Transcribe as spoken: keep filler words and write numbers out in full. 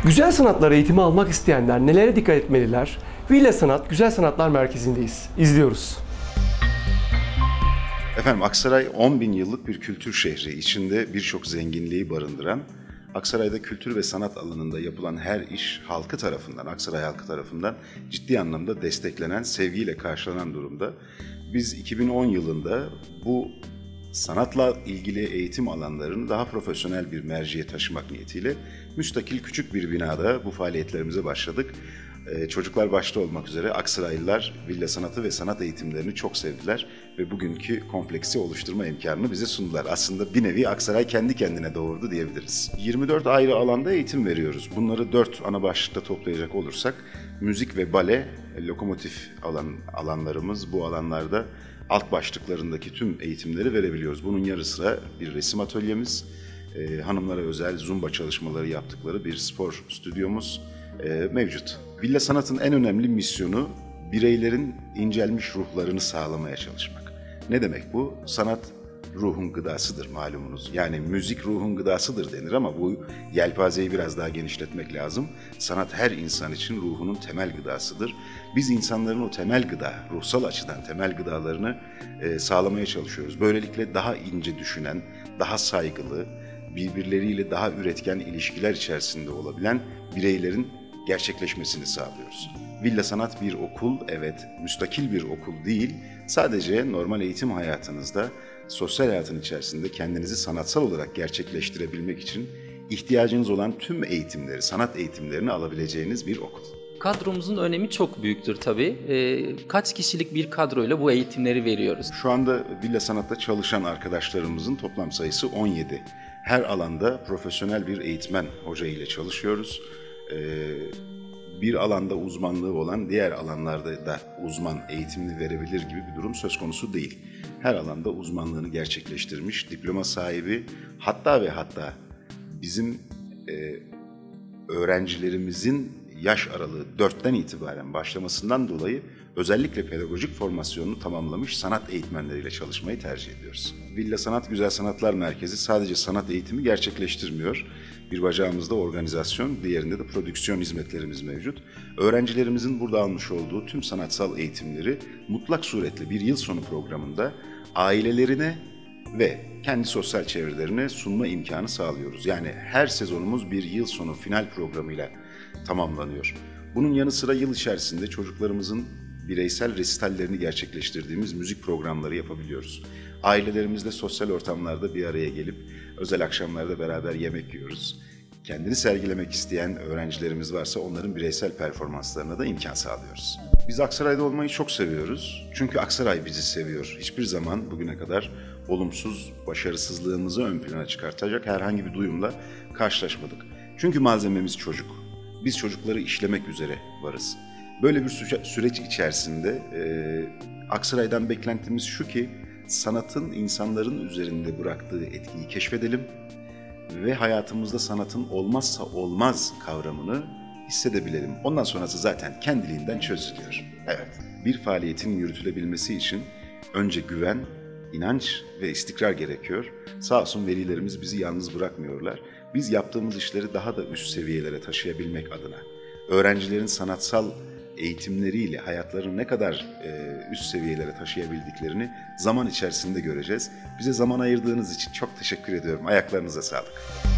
Güzel sanatlar eğitimi almak isteyenler nelere dikkat etmeliler? Villa Sanat Güzel Sanatlar Merkezi'ndeyiz. İzliyoruz. Efendim Aksaray on bin yıllık bir kültür şehri, içinde birçok zenginliği barındıran, Aksaray'da kültür ve sanat alanında yapılan her iş halkı tarafından, Aksaray halkı tarafından ciddi anlamda desteklenen, sevgiyle karşılanan durumda. Biz iki bin on yılında bu sanatla ilgili eğitim alanlarını daha profesyonel bir merciye taşımak niyetiyle müstakil küçük bir binada bu faaliyetlerimize başladık. Ee, çocuklar başta olmak üzere Aksaraylılar villa sanatı ve sanat eğitimlerini çok sevdiler ve bugünkü kompleksi oluşturma imkanını bize sundular. Aslında bir nevi Aksaray kendi kendine doğurdu diyebiliriz. yirmi dört ayrı alanda eğitim veriyoruz. Bunları dört ana başlıkta toplayacak olursak müzik ve bale, lokomotif alan, alanlarımız bu alanlarda alt başlıklarındaki tüm eğitimleri verebiliyoruz. Bunun yarı sıra bir resim atölyemiz, e, hanımlara özel zumba çalışmaları yaptıkları bir spor stüdyomuz e, mevcut. Villa Sanat'ın en önemli misyonu bireylerin incelmiş ruhlarını sağlamaya çalışmak. Ne demek bu? Sanat ruhun gıdasıdır malumunuz. Yani müzik ruhun gıdasıdır denir ama bu yelpazeyi biraz daha genişletmek lazım. Sanat her insan için ruhunun temel gıdasıdır. Biz insanların o temel gıda, ruhsal açıdan temel gıdalarını e, sağlamaya çalışıyoruz. Böylelikle daha ince düşünen, daha saygılı, birbirleriyle daha üretken ilişkiler içerisinde olabilen bireylerin gerçekleşmesini sağlıyoruz. Villa Sanat bir okul, evet, müstakil bir okul değil, sadece normal eğitim hayatınızda, sosyal hayatın içerisinde kendinizi sanatsal olarak gerçekleştirebilmek için ihtiyacınız olan tüm eğitimleri, sanat eğitimlerini alabileceğiniz bir okul. Kadromuzun önemi çok büyüktür tabii. Ee, kaç kişilik bir kadroyla bu eğitimleri veriyoruz? Şu anda Villa Sanat'ta çalışan arkadaşlarımızın toplam sayısı on yedi. Her alanda profesyonel bir eğitmen hoca ile çalışıyoruz. Ee, bir alanda uzmanlığı olan diğer alanlarda da uzman eğitimini verebilir gibi bir durum söz konusu değil. Her alanda uzmanlığını gerçekleştirmiş, diploma sahibi, hatta ve hatta bizim e, öğrencilerimizin yaş aralığı dörtten itibaren başlamasından dolayı özellikle pedagojik formasyonunu tamamlamış sanat eğitmenleriyle çalışmayı tercih ediyoruz. Villa Sanat Güzel Sanatlar Merkezi sadece sanat eğitimi gerçekleştirmiyor. Bir bacağımızda organizasyon, diğerinde de prodüksiyon hizmetlerimiz mevcut. Öğrencilerimizin burada almış olduğu tüm sanatsal eğitimleri mutlak suretle bir yıl sonu programında ailelerine ve kendi sosyal çevrelerine sunma imkanı sağlıyoruz. Yani her sezonumuz bir yıl sonu final programıyla tamamlanıyor. Bunun yanı sıra yıl içerisinde çocuklarımızın bireysel resitallerini gerçekleştirdiğimiz müzik programları yapabiliyoruz. Ailelerimizle sosyal ortamlarda bir araya gelip özel akşamlarda beraber yemek yiyoruz. Kendini sergilemek isteyen öğrencilerimiz varsa onların bireysel performanslarına da imkan sağlıyoruz. Biz Aksaray'da olmayı çok seviyoruz. Çünkü Aksaray bizi seviyor. Hiçbir zaman bugüne kadar olumsuz, başarısızlığımızı ön plana çıkartacak herhangi bir duyumla karşılaşmadık. Çünkü malzememiz çocuk. Biz çocukları işlemek üzere varız. Böyle bir süreç içerisinde e, Aksaray'dan beklentimiz şu ki sanatın insanların üzerinde bıraktığı etkiyi keşfedelim ve hayatımızda sanatın olmazsa olmaz kavramını hissedebilelim. Ondan sonrası zaten kendiliğinden çözülüyor. Evet, bir faaliyetin yürütülebilmesi için önce güven, inanç ve istikrar gerekiyor. Sağ olsun velilerimiz bizi yalnız bırakmıyorlar. Biz yaptığımız işleri daha da üst seviyelere taşıyabilmek adına, öğrencilerin sanatsal eğitimleriyle hayatlarını ne kadar e, üst seviyelere taşıyabildiklerini zaman içerisinde göreceğiz. Bize zaman ayırdığınız için çok teşekkür ediyorum. Ayaklarınıza sağlık.